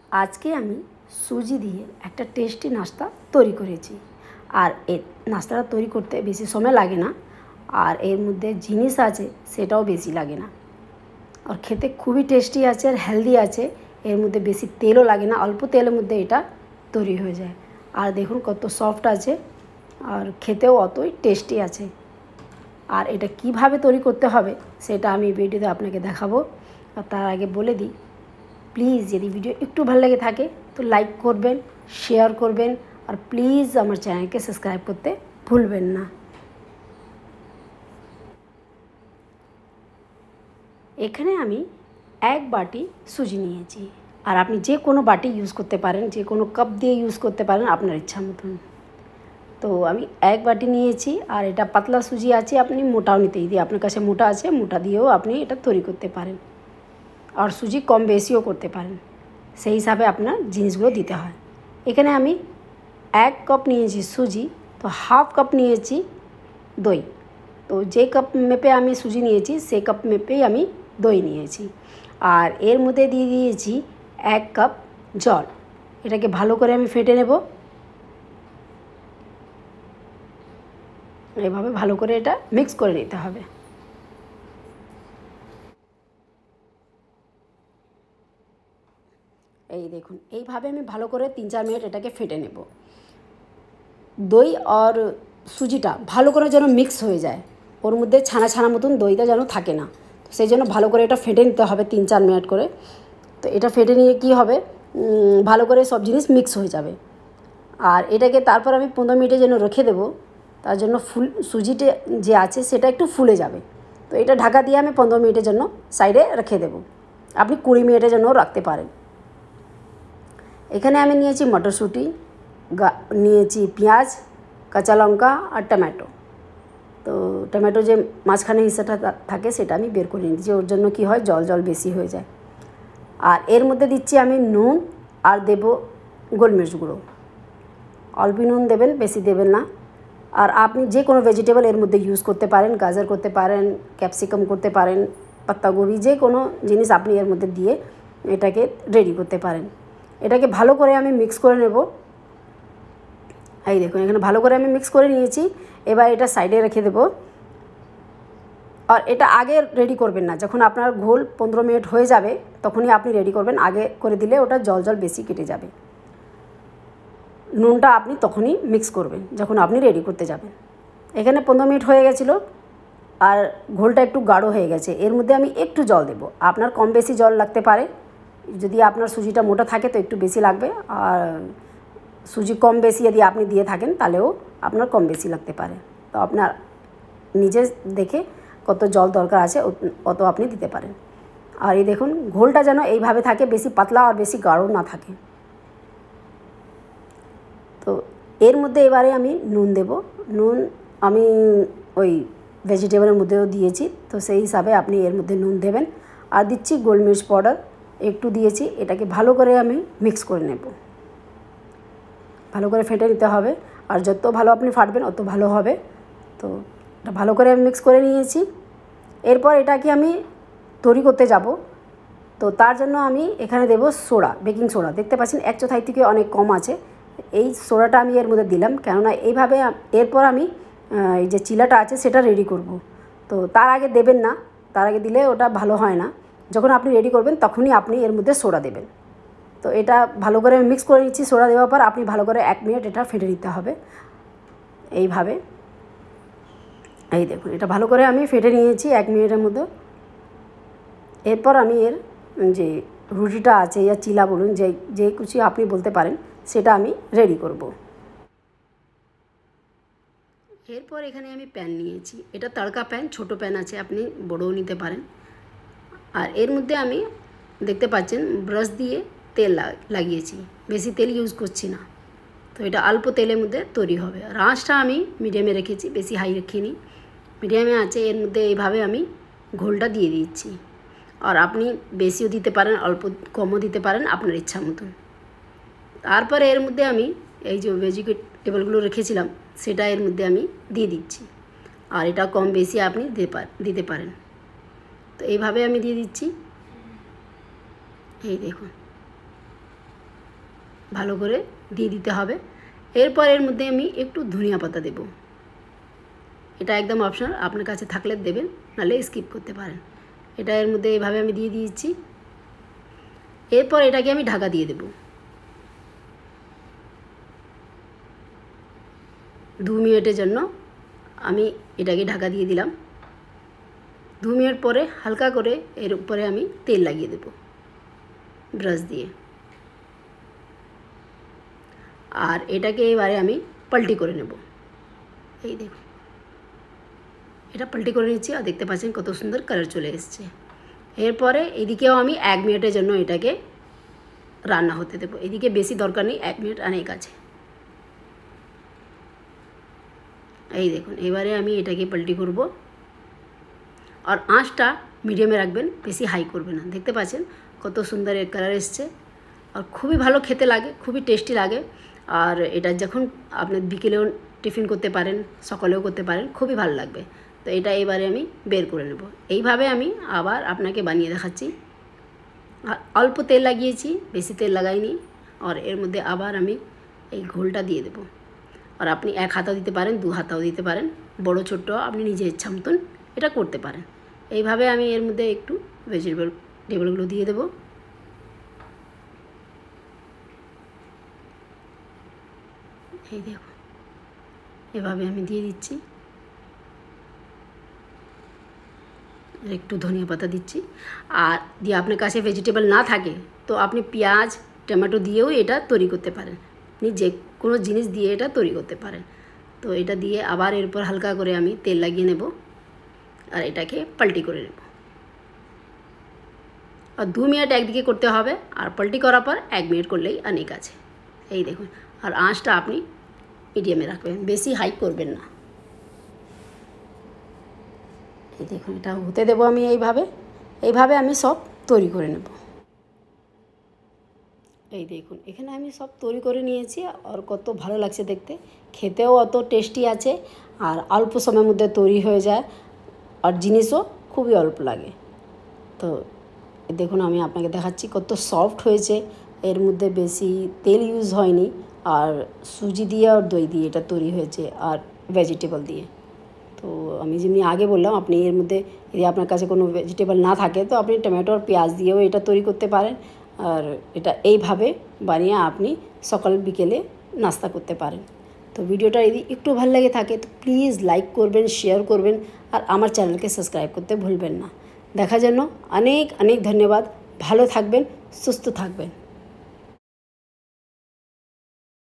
আজকে আমি সুজি দিয়ে একটা টেস্টি নাস্তা তৈরি করেছি। আর এই নাস্তাটা তৈরি করতে বেশি সময় লাগে না, আর এর মধ্যে জিনিস আছে সেটাও বেশি লাগে না, আর খেতে খুবই টেস্টি আছে আর হেলদি আছে। এর মধ্যে বেশি তেলও লাগে না, অল্প তেলের মধ্যে এটা তৈরি হয়ে যায়। আর দেখুন কত সফট আছে, আর খেতেও অতই টেস্টি আছে। আর এটা কিভাবে তৈরি করতে হবে সেটা আমি ভিডিওতে আপনাকে দেখাবো। আর তার আগে বলে দিই, প্লিজ যদি ভিডিও একটু ভালো লেগে থাকে তো লাইক করবেন, শেয়ার করবেন, আর প্লিজ আমার চ্যানেলকে সাবস্ক্রাইব করতে ভুলবেন না। এখানে আমি 1 বাটি সুজি নিয়েছি, আর আপনি যে কোনো বাটি ইউজ করতে পারেন, যে কোনো কাপ দিয়ে ইউজ করতে পারেন আপনার ইচ্ছা মতন। তো আমি 1 বাটি নিয়েছি, আর এটা পাতলা সুজি আছে, আপনি মোটাও নিতে, যদি আপনার কাছে মোটা আছে মোটা দিয়েও আপনি এটা তৈরি করতে পারেন, আর সুজি কম বেশিও করতে পারেন, সেই হিসাবে আপনার জিনিসগুলো দিতে হয়। এখানে আমি 1 কাপ নিয়েছি সুজি, তো হাফ কাপ নিয়েছি দই। তো যে কাপ মেপে আমি সুজি নিয়েছি সেই কাপ মেপেই আমি দই নিয়েছি। আর এর মধ্যে দিয়ে দিয়েছি 1 কাপ জল। এটাকে ভালো করে আমি ফেটে নেব। এভাবে ভালো করে এটা মিক্স করে নিতে হবে। এই দেখুন, এইভাবে আমি ভালো করে 3-4 মিনিট এটাকে ফেটে নেব। দই আর সুজিটা ভালো করে যেন মিক্স হয়ে যায়, ওর মধ্যে ছানা ছানা মতন দইটা যেন থাকে না, তো সেই জন্য ভালো করে এটা ফেটে নিতে হবে 3-4 মিনিট করে। তো এটা ফেটে নিয়ে কী হবে, ভালো করে সব জিনিস মিক্স হয়ে যাবে। আর এটাকে তারপর আমি 15 মিনিটের জন্য রেখে দেবো, তার জন্য সুজিটা যে আছে সেটা একটু ফুলে যাবে। তো এটা ঢাকা দিয়ে আমি 15 মিনিটের জন্য সাইডে রেখে দেবো। আপনি 20 মিনিটের জন্যও রাখতে পারেন। এখানে আমি নিয়েছি মটরশুঁটি, নিয়েছি পেঁয়াজ, কাঁচা লঙ্কা আর টমেটো। তো টমেটো যে মাঝখানে হিস্সাটা থাকে সেটা আমি বের করে নিয়েছি, ওর জন্য কি হয় জল জল বেশি হয়ে যায়। আর এর মধ্যে দিচ্ছি আমি নুন, আর দেব গোলমরিচ গুঁড়ো। অল্প নুন দেবেন, বেশি দেবেন না। আর আপনি যে কোনো ভেজিটেবল এর মধ্যে ইউজ করতে পারেন, গাজর করতে পারেন, ক্যাপসিকাম করতে পারেন, পাত্তাগোবি, যে কোনো জিনিস আপনি এর মধ্যে দিয়ে এটাকে রেডি করতে পারেন। এটাকে ভালো করে আমি মিক্স করে নেব। এই দেখুন, এখানে ভালো করে আমি মিক্স করে নিয়েছি। এবার এটা সাইডে রেখে দেব। আর এটা আগে রেডি করবেন না, যখন আপনার ঘোল 15 মিনিট হয়ে যাবে তখনই আপনি রেডি করবেন। আগে করে দিলে ওটা জল জল বেশি কেটে যাবে। নুনটা আপনি তখনই মিক্স করবেন যখন আপনি রেডি করতে যাবেন। এখানে 15 মিনিট হয়ে গেছিলো, আর ঘোলটা একটু গাঢ় হয়ে গেছে। এর মধ্যে আমি একটু জল দেব, আপনার কম বেশি জল লাগতে পারে। যদি আপনার সুজিটা মোটা থাকে তো একটু বেশি লাগবে, আর সুজি কম বেশি যদি আপনি দিয়ে থাকেন তাহলেও আপনার কম বেশি লাগতে পারে। তো আপনার নিজে দেখে কত জল দরকার আছে অত আপনি দিতে পারেন। আর এই দেখুন, ঘোলটা যেন এইভাবে থাকে, বেশি পাতলা আর বেশি গাঢ় না থাকে। তো এর মধ্যে এবারে আমি নুন দেব। নুন আমি ওই ভেজিটেবলের মধ্যেও দিয়েছি, তো সেই হিসাবে আপনি এর মধ্যে নুন দেবেন। আর দিচ্ছি গোলমরিচ পাউডার একটু দিয়েছি। এটাকে ভালো করে আমি মিক্স করে নেব, ভালো করে ফেটে নিতে হবে। আর যত ভালো আপনি ফাটবেন অত ভালো হবে। তো এটা ভালো করে আমি মিক্স করে নিয়েছি। এরপর এটাকে আমি তৈরি করতে যাব। তো তার জন্য আমি এখানে দেব সোডা, বেকিং সোডা। দেখতে পাচ্ছেন 1/4 থেকে অনেক কম আছে। এই সোডাটা আমি এর মধ্যে দিলাম, কেননা এইভাবে এরপর আমি এই যে চিলাটা আছে সেটা রেডি করব। তো তার আগে দেবেন না, তার আগে দিলে ওটা ভালো হয় না। যখন আপনি রেডি করবেন তখনই আপনি এর মধ্যে সোডা দেবেন। তো এটা ভালো করে মিক্স করে নিচ্ছি। সোডা দেওয়ার পর আপনি ভালো করে 1 মিনিট এটা ফেটে নিতে হবে এইভাবে। এই দেখুন, এটা ভালো করে আমি ফেটে নিয়েছি 1 মিনিটের মধ্যে। এরপর আমি এর যে রুটিটা আছে ইয়া চিলা বলুন, যে কিছু আপনি বলতে পারেন, সেটা আমি রেডি করব। এরপর এখানে আমি প্যান নিয়েছি, এটা তড়কা প্যান, ছোট প্যান আছে, আপনি বড়ও নিতে পারেন। আর এর মধ্যে আমি দেখতে পাচ্ছেন ব্রাশ দিয়ে তেল লাগিয়েছি, বেশি তেল ইউজ করছি না। তো এটা অল্প তেলের মধ্যে তৈরি হবে। আর আঁচটা আমি মিডিয়ামে রেখেছি, বেশি হাই রেখিনি, মিডিয়ামে আছে। এর মধ্যে এইভাবে আমি ঘোলটা দিয়ে দিচ্ছি। আর আপনি বেশিও দিতে পারেন, অল্প কমও দিতে পারেন, আপনার ইচ্ছা মতন। তারপরে এর মধ্যে আমি এই যে ভেজিটেবলগুলো রেখেছিলাম সেটা এর মধ্যে আমি দিয়ে দিচ্ছি। আর এটা কম বেশি আপনি দিতে পারেন। তো এইভাবে আমি দিয়ে দিচ্ছি। এই দেখুন, ভালো করে দিয়ে দিতে হবে। এরপর এর মধ্যে আমি একটু ধনিয়া পাতা দেব। এটা একদম অপশনাল, আপনার কাছে থাকলে দেবেন, নাহলে স্কিপ করতে পারেন। এটা এর মধ্যে এইভাবে আমি দিয়ে দিয়েছি। এরপর এটাকে আমি ঢাকা দিয়ে দেব 2 মিনিটের জন্য। আমি এটাকে ঢাকা দিয়ে দিলাম। 2 মিনিট পরে হালকা করে এর উপরে আমি তেল লাগিয়ে দেব ব্রাশ দিয়ে। আর এটাকে এবারে আমি পাল্টি করে নেব। এই দেখুন, এটা পাল্টি করে নিচ্ছি আর দেখতে পাচ্ছেন কত সুন্দর কালার চলে এসছে। এরপরে এদিকেও আমি 1 মিনিটের জন্য এটাকে রান্না হতে দেব। এদিকে বেশি দরকার নেই, 1 মিনিট অনেক আছে। এই দেখুন, এবারে আমি এটাকে পাল্টি করব আর আঁচটা মিডিয়ামে রাখবেন, বেশি হাই করবে না। দেখতে পাচ্ছেন কত সুন্দর এর কালার এসছে আর খুবই ভালো খেতে লাগে, খুবই টেস্টি লাগে। আর এটা যখন আপনি বিকেলেও টিফিন করতে পারেন, সকালেও করতে পারেন, খুবই ভালো লাগবে। তো এটা এবারে আমি বের করে নেব। এইভাবে আমি আবার আপনাকে বানিয়ে দেখাচ্ছি। আর অল্প তেল লাগিয়েছি, বেশি তেল লাগাইনি। আর এর মধ্যে আবার আমি এই ঘোলটা দিয়ে দেব। আর আপনি 1 হাতাও দিতে পারেন, 2 হাতাও দিতে পারেন, বড় ছোট আপনি নিজের ইচ্ছা মতন এটা করতে পারেন। এইভাবে আমি এর মধ্যে একটু ভেজিটেবলগুলো দিয়ে দেব। এই দেখো, এভাবে আমি দিয়ে দিচ্ছি। একটু ধনিয়া পাতা দিচ্ছি। আর দিয়ে আপনার কাছে ভেজিটেবল না থাকে তো আপনি পেঁয়াজ টমেটো দিয়েও এটা তৈরি করতে পারেন। আপনি যে কোনো জিনিস দিয়ে এটা তৈরি করতে পারেন। তো এটা দিয়ে আবার এরপর হালকা করে আমি তেল লাগিয়ে নেব আর এটাকে পাল্টি করে নেব। আর 2 মিনিট একদিকে করতে হবে, আর পাল্টি করার পর 1 মিনিট করলেই অনেক আছে। এই দেখুন, আর আঁচটা আপনি মিডিয়ামে রাখবেন, বেশি হাই করবেন না। এই দেখুন, এটা হতে দেবো আমি এইভাবে আমি সব তৈরি করে নেব। এই দেখুন, এখানে আমি সব তৈরি করে নিয়েছি আর কত ভালো লাগছে দেখতে, খেতেও অত টেস্টি আছে আর অল্প সময়ের মধ্যে তৈরি হয়ে যায় আর জিনিসও খুবই অল্প লাগে। তো দেখুন, আমি আপনাকে দেখাচ্ছি কত সফট হয়েছে। এর মধ্যে বেশি তেল ইউজ হয়নি আর সুজি দিয়ে আর দই দিয়ে এটা তৈরি হয়েছে আর ভেজিটেবল দিয়ে। তো আমি যেমনি আগে বললাম, আপনি এর মধ্যে যদি আপনার কাছে কোনো ভেজিটেবল না থাকে তো আপনি টমেটো আর পেঁয়াজ দিয়েও এটা তৈরি করতে পারেন। আর এটা এইভাবে বানিয়ে আপনি সকাল বিকেলে নাস্তা করতে পারেন। তো ভিডিওটা যদি একটু ভালো লাগে থাকে তো প্লিজ লাইক করবেন, শেয়ার করবেন আর আমার চ্যানেলকে সাবস্ক্রাইব করতে ভুলবেন না। দেখার জন্য অনেক অনেক ধন্যবাদ। ভালো থাকবেন, সুস্থ থাকবেন।